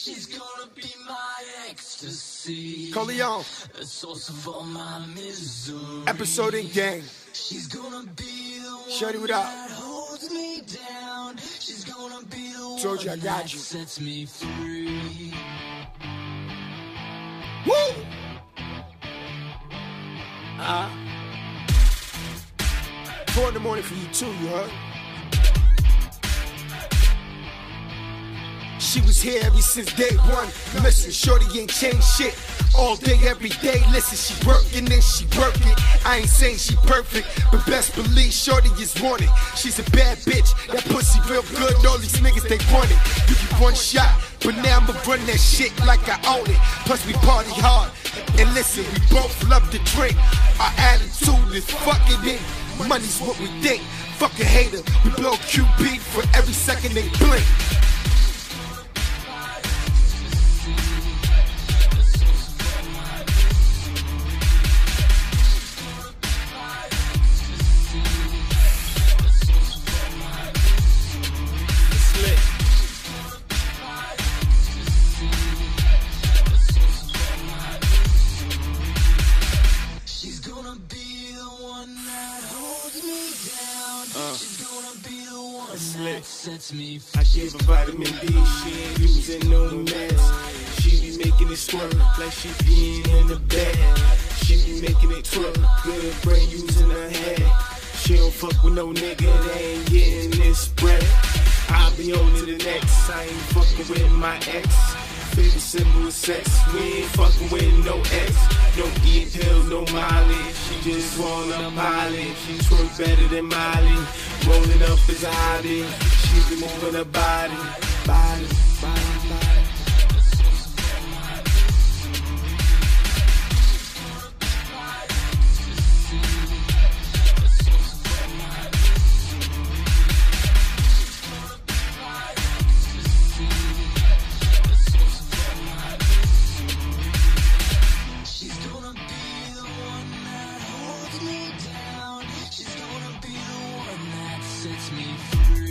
She's gonna be my ecstasy. Corleone. The source of all my misery. Episode in gang. She's gonna be the one Shorty, what up? that holds me down. She's gonna be the Told you I one got that you. sets me free. Woo! 4 in the morning for you too, you heard? She was here ever since day one. Listen, shorty ain't changed shit. All day, every day, listen, she working and she working. I ain't saying she perfect, but best believe shorty is wanted. She's a bad bitch, that pussy real good. All these niggas, they want it. You get one shot, but now I'ma run that shit like I own it. Plus we party hard, and listen, we both love to drink. Our attitude is fucking it. Money's what we think. Fuck a hater, we blow QB for every second they blink. She's gonna be the one that holds me down. She's gonna be the one that sets me free. I give her vitamin D, she ain't using no mess. She be making it squirt like she peeing in the bed. She be making it twerk, good brain using her head. She don't fuck with no nigga that ain't getting this bread. I be on to the next, I ain't fucking with my ex. Favorite symbol is sex, we ain't fucking with no ex. Don't eat pills, no mileage, she just wanna pilot. She twerk better than Miley, rolling up is a hobby. She be moving her body, body, body, body. She's gonna be the one that holds me down. She's gonna be the one that sets me free.